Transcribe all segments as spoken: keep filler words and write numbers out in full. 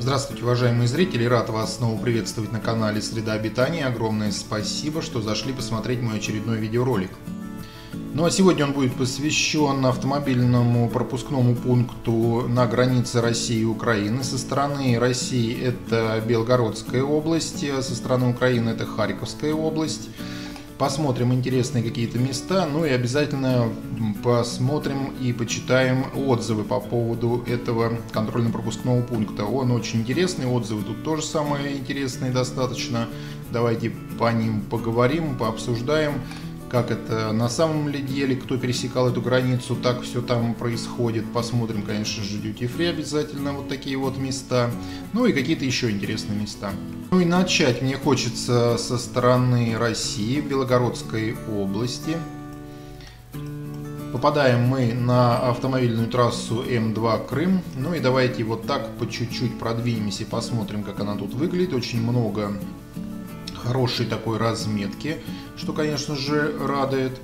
Здравствуйте, уважаемые зрители! Рад вас снова приветствовать на канале Среда Обитания. Огромное спасибо, что зашли посмотреть мой очередной видеоролик. Ну а сегодня он будет посвящен автомобильному пропускному пункту на границе России и Украины. Со стороны России это Белгородская область, со стороны Украины это Харьковская область. Посмотрим интересные какие-то места, ну и обязательно посмотрим и почитаем отзывы по поводу этого контрольно-пропускного пункта. Он очень интересный, отзывы тут тоже самые интересные достаточно. Давайте по ним поговорим, пообсуждаем, как это на самом деле, кто пересекал эту границу, так все там происходит. Посмотрим, конечно же, duty-free обязательно, вот такие вот места, ну и какие-то еще интересные места. Ну и начать мне хочется со стороны России, Белгородской области. Попадаем мы на автомобильную трассу М два Крым. Ну и давайте вот так по чуть-чуть продвинемся и посмотрим, как она тут выглядит. Очень много хорошей такой разметки, что, конечно же, радует.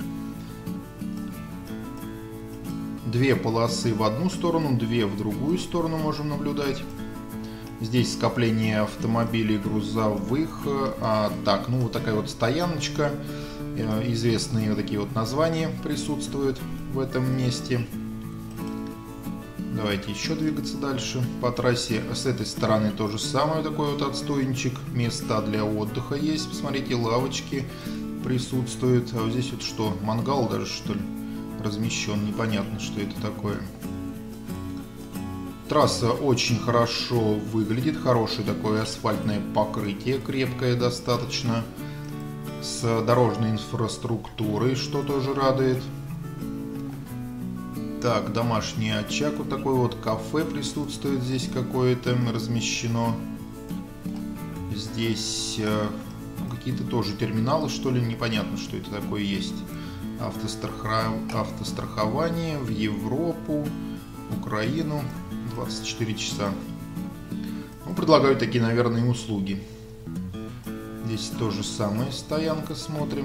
Две полосы в одну сторону, две в другую сторону можем наблюдать. Здесь скопление автомобилей грузовых. А, так, ну вот такая вот стояночка. Известные вот такие вот названия присутствуют в этом месте. Давайте еще двигаться дальше по трассе. С этой стороны то же самое, такой вот отстойничек. Места для отдыха есть. Посмотрите, лавочки присутствуют. А вот здесь вот что, мангал даже, что ли, размещен. Непонятно, что это такое. Трасса очень хорошо выглядит. Хорошее такое асфальтное покрытие, крепкое достаточно. С дорожной инфраструктурой, что тоже радует. Так, домашний очаг, вот такой вот кафе присутствует здесь какое-то, размещено. Здесь э, какие-то тоже терминалы, что ли, непонятно, что это такое есть. Автострахов... Автострахование в Европу, Украину, двадцать четыре часа. Ну, предлагают такие, наверное, услуги. Здесь то же самое, стоянка, смотрим.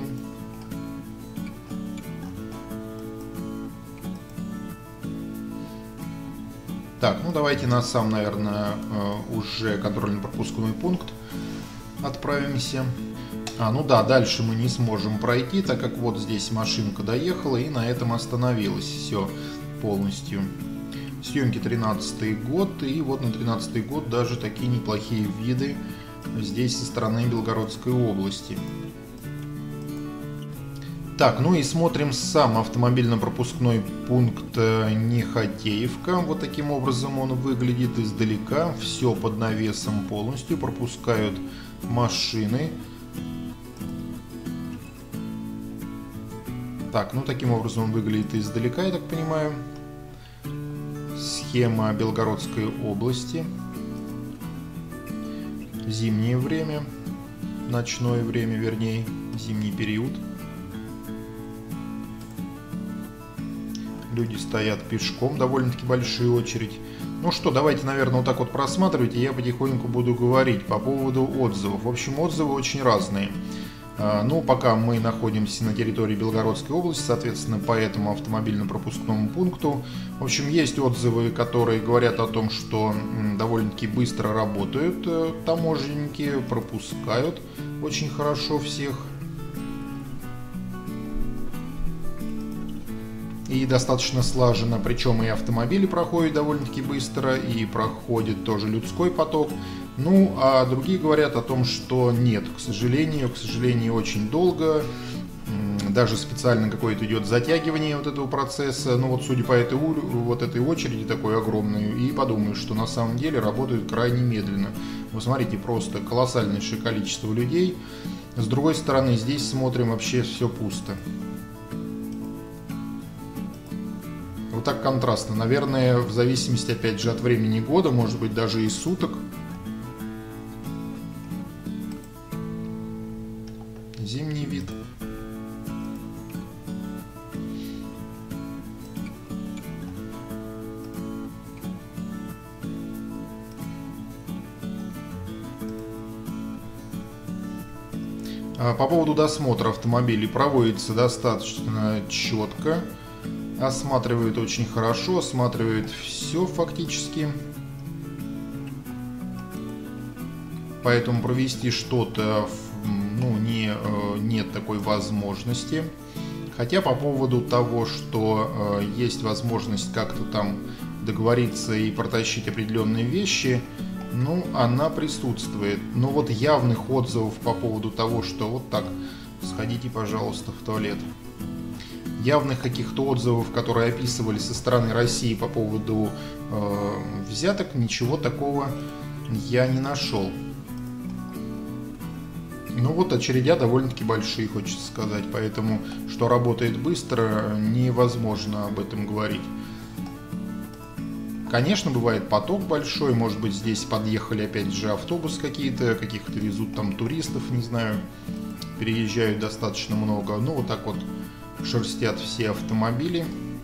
Так, ну давайте на сам, наверное, уже контрольно-пропускной пункт отправимся. А, ну да, дальше мы не сможем пройти, так как вот здесь машинка доехала и на этом остановилась. Все полностью. Съемки тринадцатый год, и вот на тринадцатый год даже такие неплохие виды здесь со стороны Белгородской области. Так, ну и смотрим сам автомобильно-пропускной пункт Нехотеевка. Вот таким образом он выглядит издалека. Все под навесом полностью. Пропускают машины. Так, ну таким образом он выглядит издалека, я так понимаю. Схема Белгородской области. Зимнее время. Ночное время, вернее, зимний период. Люди стоят пешком, довольно-таки большая очередь. Ну что, давайте, наверное, вот так вот просматривать, и я потихоньку буду говорить по поводу отзывов. В общем, отзывы очень разные. Ну, пока мы находимся на территории Белгородской области, соответственно, по этому автомобильно-пропускному пункту. В общем, есть отзывы, которые говорят о том, что довольно-таки быстро работают таможенники, пропускают очень хорошо всех. И достаточно слаженно, причем и автомобили проходят довольно-таки быстро, и проходит тоже людской поток. Ну, а другие говорят о том, что нет, к сожалению, к сожалению, очень долго. Даже специально какое-то идет затягивание вот этого процесса. Ну вот, судя по этой, вот этой очереди такой огромной, и подумаешь, что на самом деле работают крайне медленно. Вы смотрите, просто колоссальнейшее количество людей. С другой стороны, здесь смотрим, вообще все пусто. Вот так контрастно. Наверное, в зависимости, опять же, от времени года, может быть, даже и суток. Зимний вид. По поводу досмотра автомобилей проводится достаточно четко. Осматривают очень хорошо, осматривают все фактически. поэтому провести что-то, ну, не, нет такой возможности. Хотя по поводу того, что есть возможность как-то там договориться и протащить определенные вещи, ну, она присутствует. Но вот явных отзывов по поводу того, что вот так, сходите, пожалуйста, в туалет. Явных каких-то отзывов, которые описывали со стороны России по поводу э, взяток, ничего такого я не нашел. Ну вот очередя довольно-таки большие, хочется сказать, поэтому, что работает быстро, невозможно об этом говорить. Конечно, бывает поток большой, может быть, здесь подъехали опять же автобус какие-то, каких-то везут там туристов, не знаю, переезжают достаточно много. Ну вот так вот шерстят все автомобили.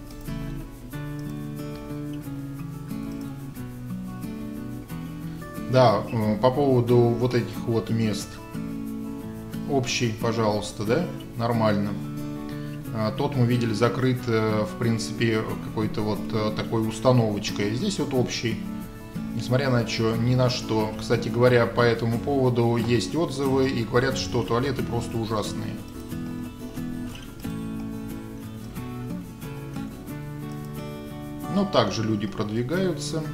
Да, по поводу вот этих вот мест. Общий, пожалуйста, да, нормально. Тот мы видели закрыт, в принципе, какой-то вот такой установочкой. Здесь вот общий, несмотря на что, ни на что. Кстати говоря, по этому поводу есть отзывы и говорят, что туалеты просто ужасные. Но также люди продвигаются.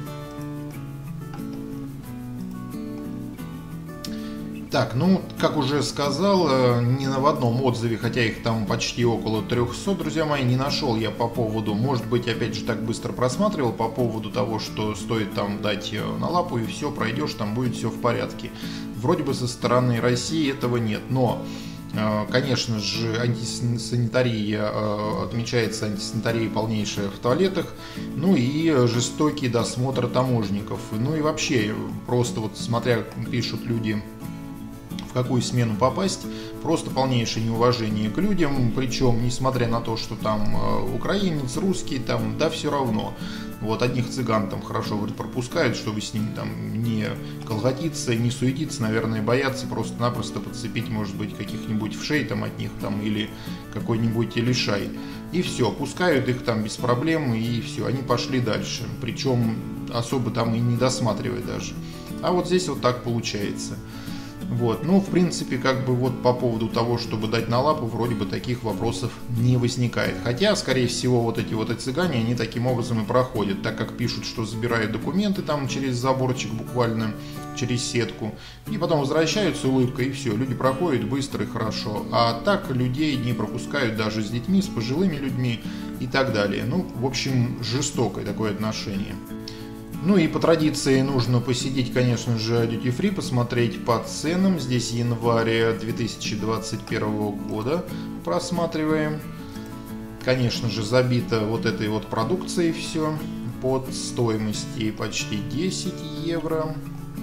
Так, ну, как уже сказал, ни на в одном отзыве, хотя их там почти около трехсот, друзья мои, не нашел я по поводу, может быть, опять же, так быстро просматривал, по поводу того, что стоит там дать на лапу и все, пройдешь, там будет все в порядке. Вроде бы со стороны России этого нет, но, конечно же, антисанитария, отмечается антисанитария полнейшая в туалетах, ну и жестокий досмотр таможников, ну и вообще, просто вот смотря, пишут люди, в какую смену попасть, просто полнейшее неуважение к людям, причем несмотря на то, что там э, украинец, русский, там, да, все равно. Вот одних цыган там хорошо, говорит, пропускают, чтобы с ними там не колготиться, не суетиться, наверное, боятся просто-напросто подцепить, может быть, каких-нибудь вшей там от них там или какой-нибудь лишай. И все, пускают их там без проблем, и все, они пошли дальше, причем особо там и не досматривая даже. А вот здесь вот так получается. Вот, ну, в принципе, как бы вот по поводу того, чтобы дать на лапу, вроде бы таких вопросов не возникает. Хотя, скорее всего, вот эти вот цыгане, они таким образом и проходят, так как пишут, что забирают документы там через заборчик буквально, через сетку, и потом возвращаются улыбкой, и все, люди проходят быстро и хорошо. А так людей не пропускают даже с детьми, с пожилыми людьми и так далее. Ну, в общем, жестокое такое отношение. Ну и по традиции нужно посетить, конечно же, Duty Free, посмотреть по ценам. Здесь январь две тысячи двадцать первого года просматриваем. Конечно же, забито вот этой вот продукцией все под стоимости почти десять евро.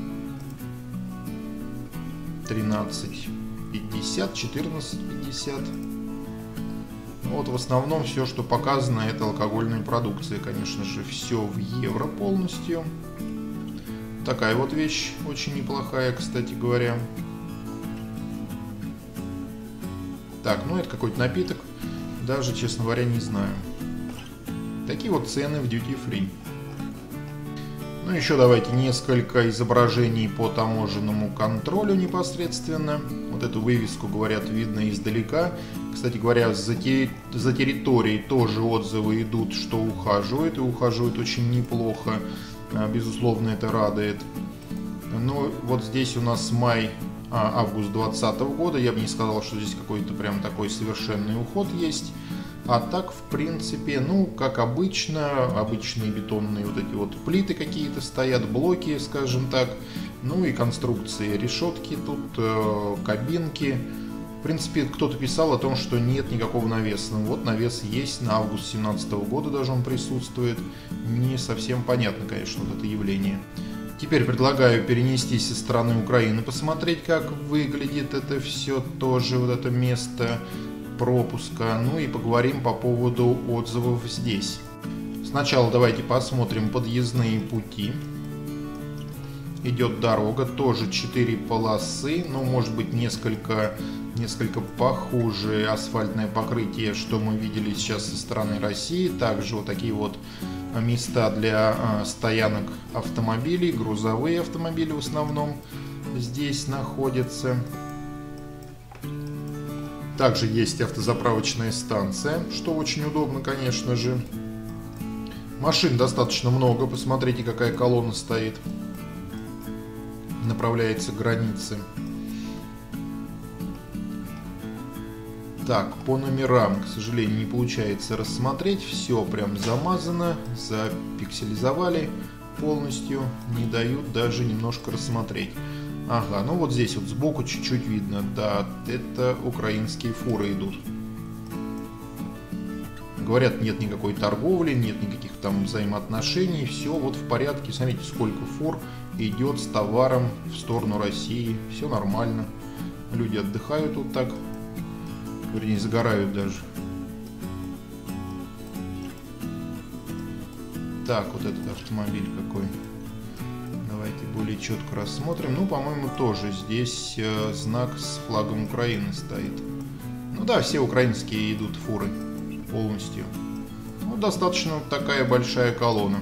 тринадцать пятьдесят, четырнадцать пятьдесят. Вот в основном все, что показано, это алкогольная продукция, конечно же, все в евро полностью. Такая вот вещь, очень неплохая, кстати говоря. Так, ну это какой-то напиток, даже, честно говоря, не знаю. Такие вот цены в Duty Free. Ну еще давайте несколько изображений по таможенному контролю непосредственно. Вот эту вывеску, говорят, видно издалека. Кстати говоря, за, те, за территорией тоже отзывы идут, что ухаживают, и ухаживают очень неплохо. Безусловно, это радует. Ну, вот здесь у нас май, а, август двадцатого года. Я бы не сказал, что здесь какой-то прям такой совершенный уход есть. А так, в принципе, ну, как обычно, обычные бетонные вот эти вот плиты какие-то стоят, блоки, скажем так. Ну и конструкции, решетки тут, э, кабинки. В принципе, кто-то писал о том, что нет никакого навеса. Ну, вот навес есть, на август две тысячи семнадцатого года даже он присутствует. Не совсем понятно, конечно, вот это явление. Теперь предлагаю перенестись со стороны Украины, посмотреть, как выглядит это все тоже, вот это место пропуска. Ну и поговорим по поводу отзывов здесь. Сначала давайте посмотрим подъездные пути. Идет дорога, тоже четыре полосы, но может быть несколько, несколько похуже асфальтное покрытие, что мы видели сейчас со стороны России. Также вот такие вот места для стоянок автомобилей, грузовые автомобили в основном здесь находится. Также есть автозаправочная станция, что очень удобно, конечно же. Машин достаточно много, посмотрите, какая колонна стоит. Направляется к границе. Так, по номерам, к сожалению, не получается рассмотреть. Все прям замазано, запикселизовали полностью, не дают даже немножко рассмотреть. Ага, ну вот здесь вот сбоку чуть-чуть видно. Да, это украинские фуры идут. Говорят, нет никакой торговли, нет никаких там взаимоотношений. Все вот в порядке. Смотрите, сколько фур идет с товаром в сторону России. Все нормально. Люди отдыхают вот так. Вернее, загорают даже. Так, вот этот автомобиль какой. Давайте более четко рассмотрим. Ну, по-моему, тоже здесь э, знак с флагом Украины стоит. Ну да, все украинские идут фуры полностью. Ну, достаточно такая большая колонна.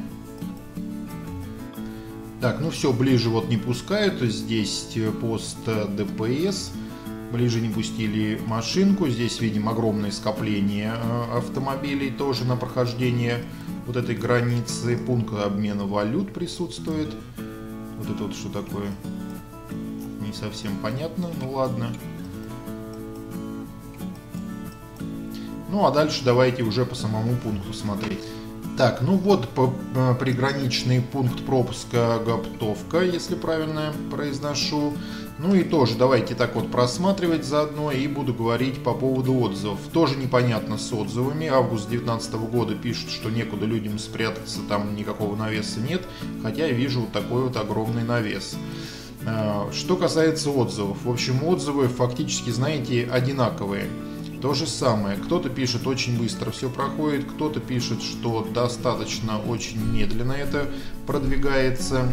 Так, ну все, ближе вот не пускают. Здесь пост ДПС. Ближе не пустили машинку. Здесь видим огромное скопление э, автомобилей тоже на прохождение вот этой границы. Пункт обмена валют присутствует. Вот это вот что такое? Не совсем понятно, ну ладно. Ну а дальше давайте уже по самому пункту смотреть. Так, ну вот по, по, приграничный пункт пропуска Гоптовка, если правильно произношу. Ну и тоже давайте так вот просматривать заодно и буду говорить по поводу отзывов. Тоже непонятно с отзывами. Август две тысячи девятнадцатого года пишут, что некуда людям спрятаться, там никакого навеса нет. Хотя я вижу вот такой вот огромный навес. Что касается отзывов. В общем, отзывы фактически, знаете, одинаковые. То же самое. Кто-то пишет, очень быстро все проходит, кто-то пишет, что достаточно очень медленно это продвигается.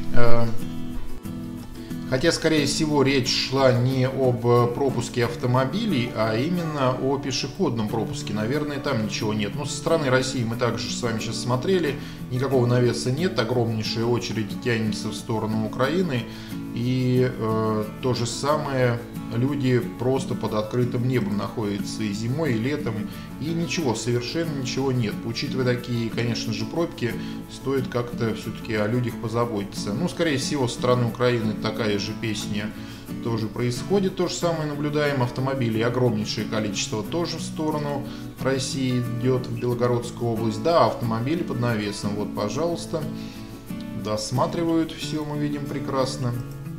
Хотя, скорее всего, речь шла не об пропуске автомобилей, а именно о пешеходном пропуске. Наверное, там ничего нет. Но со стороны России мы также с вами сейчас смотрели. Никакого навеса нет. Огромнейшая очередь тянется в сторону Украины. И э, то же самое, люди просто под открытым небом находятся и зимой, и летом. И ничего, совершенно ничего нет. Учитывая такие, конечно же, пробки, стоит как-то все-таки о людях позаботиться. Ну, скорее всего, со стороны Украины такая же песня тоже происходит. То же самое наблюдаем. Автомобилей огромнейшее количество тоже в сторону России идет, в Белгородскую область. Да, автомобили под навесом. Вот, пожалуйста, досматривают. Все мы видим прекрасно.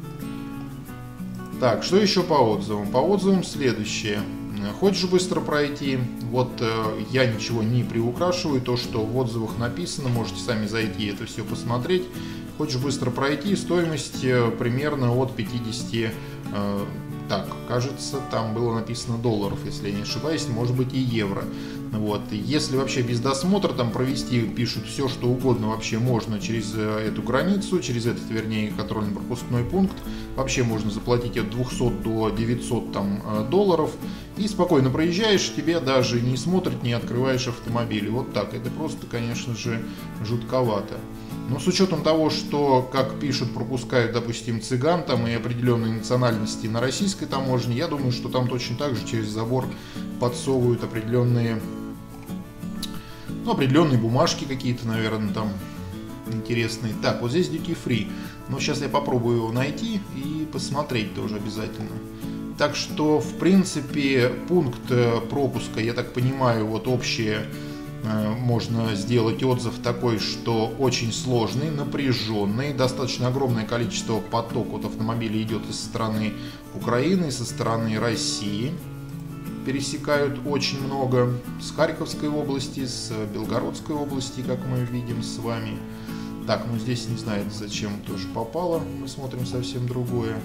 Так, что еще по отзывам? По отзывам следующее. Хочешь быстро пройти? Вот э, я ничего не приукрашиваю. То, что в отзывах написано, можете сами зайти и это все посмотреть. Хочешь быстро пройти? Стоимость э, примерно от пятидесяти, э, так, кажется, там было написано долларов, если я не ошибаюсь, может быть и евро. Вот. Если вообще без досмотра там провести, пишут все, что угодно вообще можно через эту границу, через этот, вернее, контрольно-пропускной пункт. Вообще можно заплатить от двухсот до девятисот там, долларов. И спокойно проезжаешь, тебе даже не смотрят, не открываешь автомобиль. Вот так. Это просто, конечно же, жутковато. Но с учетом того, что, как пишут, пропускают, допустим, цыган там и определенные национальности на российской таможне, я думаю, что там точно так же через забор подсовывают определенные, ну, определенные бумажки какие-то, наверное, там интересные. Так, вот здесь duty free. Но сейчас я попробую его найти и посмотреть тоже обязательно. Так что, в принципе, пункт пропуска, я так понимаю, вот общее, можно сделать отзыв такой, что очень сложный, напряженный, достаточно огромное количество потоков автомобилей идет из стороны Украины, со стороны России. Пересекают очень много с Харьковской области, с Белгородской области, как мы видим с вами. Так, ну здесь не знаю, зачем тоже попало, мы смотрим совсем другое.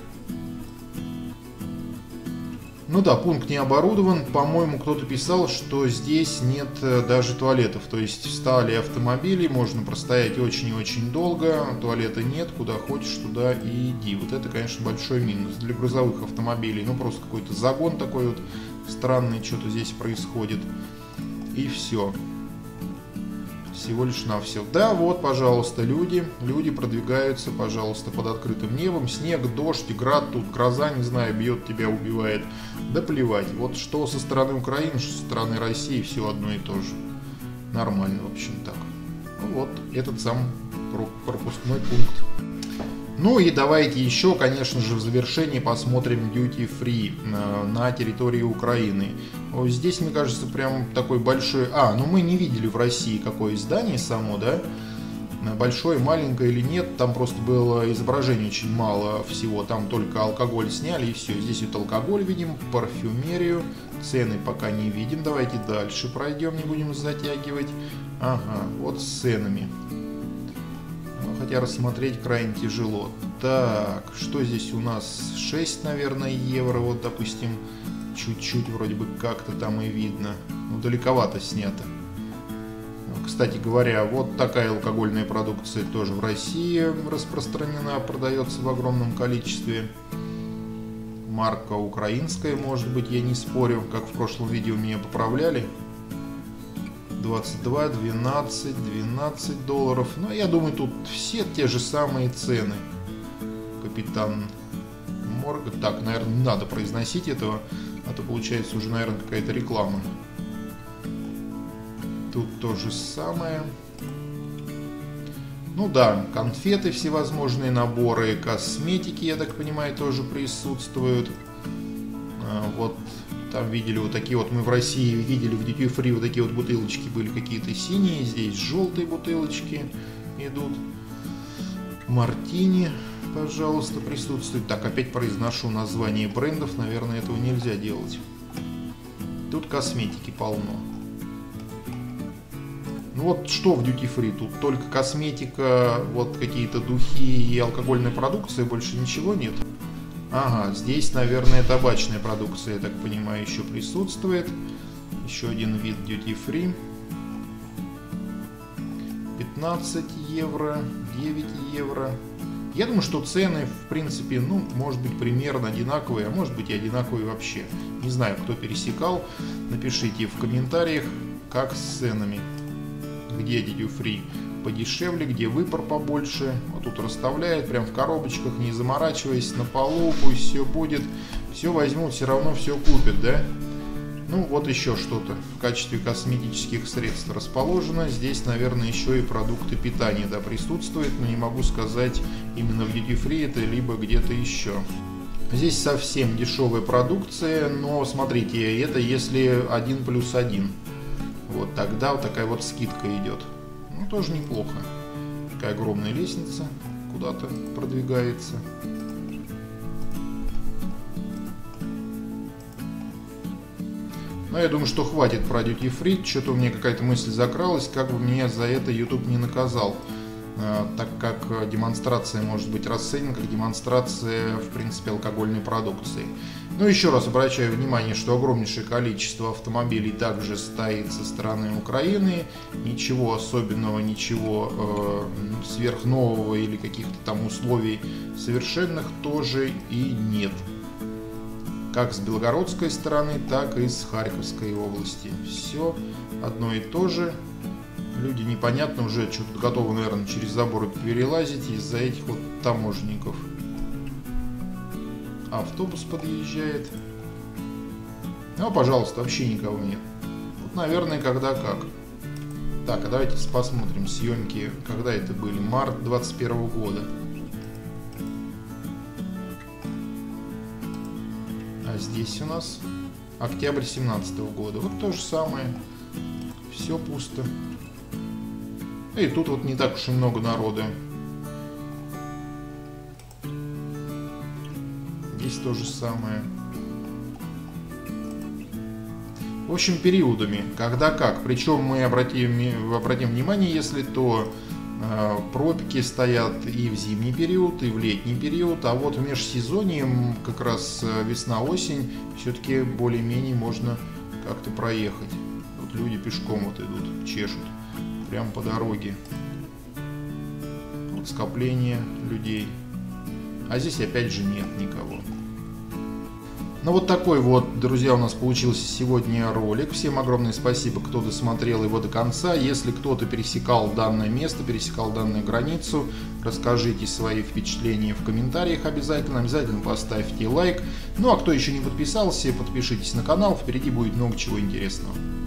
Ну да, пункт не оборудован. По-моему, кто-то писал, что здесь нет даже туалетов. То есть встали автомобили, можно простоять очень и очень долго. Туалета нет, куда хочешь, туда и иди. Вот это, конечно, большой минус для грузовых автомобилей. Ну просто какой-то загон такой вот странный, что-то здесь происходит. И все. Всего лишь навсего. Да, вот, пожалуйста, люди, люди продвигаются, пожалуйста, под открытым небом. Снег, дождь, град, тут гроза, не знаю, бьет тебя, убивает. Да плевать. Вот что со стороны Украины, что со стороны России, все одно и то же. Нормально, в общем, так. Ну вот, этот сам пропускной пункт. Ну и давайте еще, конечно же, в завершении посмотрим Duty Free на территории Украины. Здесь, мне кажется, прям такой большой... А, ну мы не видели в России какое здание само, да? Большое, маленькое или нет, там просто было изображение очень мало всего. Там только алкоголь сняли и все. Здесь вот алкоголь видим, парфюмерию. Цены пока не видим. Давайте дальше пройдем, не будем затягивать. Ага, вот с ценами. Хотя рассмотреть крайне тяжело. Так, что здесь у нас? шесть, наверное, евро. Вот, допустим, чуть-чуть вроде бы как-то там и видно. Ну, далековато снято. Кстати говоря, вот такая алкогольная продукция тоже в России распространена, продается в огромном количестве. Марка украинская, может быть, я не спорю, как в прошлом видео меня поправляли. двадцать два, двенадцать, двенадцать долларов. Но я думаю, тут все те же самые цены. Капитан Морган. Так, наверное, не надо произносить этого, а то получается уже, наверное, какая-то реклама. Тут то же самое. Ну да, конфеты, всевозможные наборы, косметики, я так понимаю, тоже присутствуют. А, вот. Там видели вот такие вот, мы в России видели в Duty Free вот такие вот бутылочки были какие-то синие, здесь желтые бутылочки идут. Мартини, пожалуйста, присутствует. Так, опять произношу название брендов, наверное, этого нельзя делать. Тут косметики полно. Ну вот что в Duty Free, тут только косметика, вот какие-то духи и алкогольная продукция, больше ничего нет. Ага, здесь, наверное, табачная продукция, я так понимаю, еще присутствует. Еще один вид Duty Free. пятнадцать евро, девять евро. Я думаю, что цены, в принципе, ну, может быть, примерно одинаковые, а может быть и одинаковые вообще. Не знаю, кто пересекал. Напишите в комментариях, как с ценами. Где Duty Free подешевле, где выбор побольше. Вот тут расставляют прям в коробочках, не заморачиваясь, на полу, пусть все будет. Все возьмут, все равно все купят, да? Ну вот еще что-то в качестве косметических средств расположено. Здесь, наверное, еще и продукты питания, да, присутствуют, но не могу сказать именно в Duty Free это, либо где-то еще. Здесь совсем дешевая продукция, но смотрите, это если один плюс один. Вот тогда вот такая вот скидка идет. Ну, тоже неплохо. Такая огромная лестница куда-то продвигается. Но я думаю, что хватит про Duty Free. Что-то у меня какая-то мысль закралась, как бы меня за это YouTube не наказал. Так как демонстрация может быть расценена как демонстрация, в принципе, алкогольной продукции. Но еще раз обращаю внимание, что огромнейшее количество автомобилей также стоит со стороны Украины. Ничего особенного, ничего э, сверхнового или каких-то там условий совершенных тоже и нет. Как с белгородской стороны, так и с Харьковской области. Все одно и то же. Люди непонятно уже что-то готовы, наверное, через заборы перелазить из-за этих вот таможенников. Автобус подъезжает. Ну, пожалуйста, вообще никого нет. Вот, наверное, когда как. Так, а давайте посмотрим съемки, когда это были. Март двадцать первого года. А здесь у нас октябрь семнадцатого года. Вот то же самое. Все пусто. И тут вот не так уж и много народа. Здесь то же самое. В общем, периодами, когда как. Причем мы обратим, обратим внимание, если то э, пробки стоят и в зимний период, и в летний период. А вот в межсезонье, как раз весна-осень, все-таки более-менее можно как-то проехать. Вот люди пешком вот идут, чешут. Прямо по дороге. Вот скопление людей. А здесь опять же нет никого. Ну вот такой вот, друзья, у нас получился сегодня ролик. Всем огромное спасибо, кто досмотрел его до конца. Если кто-то пересекал данное место, пересекал данную границу, расскажите свои впечатления в комментариях обязательно. Обязательно поставьте лайк. Ну а кто еще не подписался, подпишитесь на канал. Впереди будет много чего интересного.